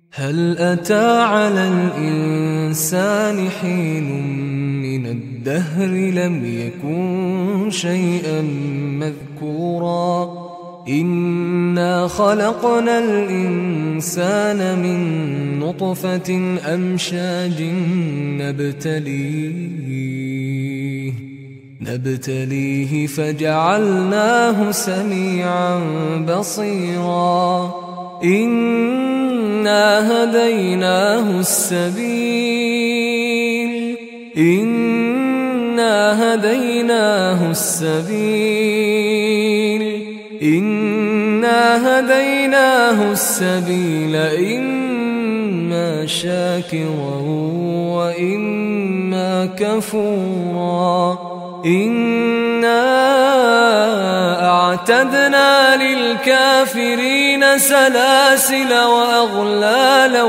هل أتى على الإنسان حين من الدهر لم يكن شيئا مذكورا إنا خلقنا الإنسان من نطفة أمشاج نبتليه فجعلناه سميعا بصيرا إنا هديناه السبيل إما شاكرا وإما كفورا إنا أعتدنا للكافرين سلاسل وأغلالا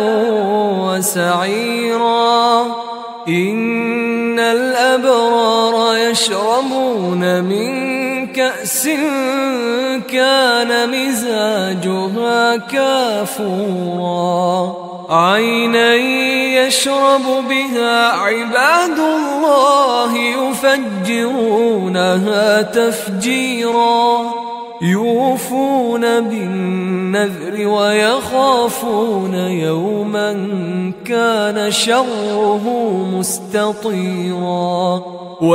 وسعيرا إن الأبرار يشربون من كأس كان مزاجها كافورا عينا يشرب بها عباد الله يفجرونها تفجيرا يوفون بالنذر ويخافون يوما كان شره مستطيرا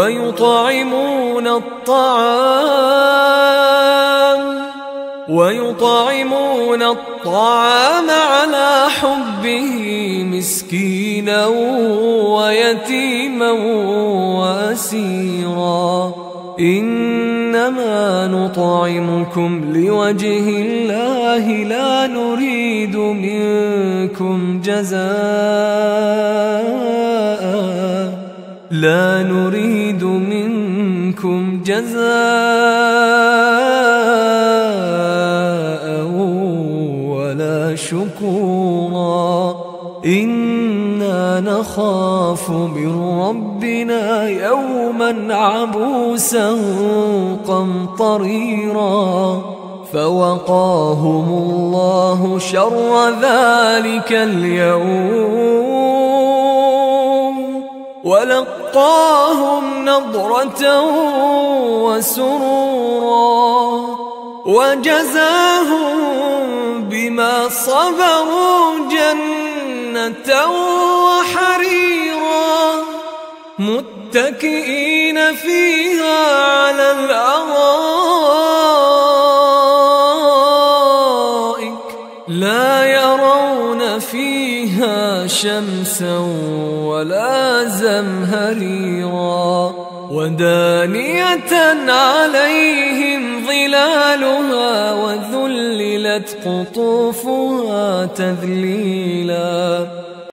ويطعمون الطعام على حبه مسكينا ويتيما وأسيرا إنما نطعمكم لوجه الله لا نريد منكم جزاء ولا شكورا إنا نخاف من ربنا يوما عبوسا قمطريرا فوقاهم الله شر ذلك اليوم ولقاهم نضرة وسرورا وجزاهم بما صبروا جنة وحريرا متكئين فيها على الأرائك لا يرون فيها شمسا ولا زمهريرا ودانية عليهم ظلالها وذللت قطوفها تذليلا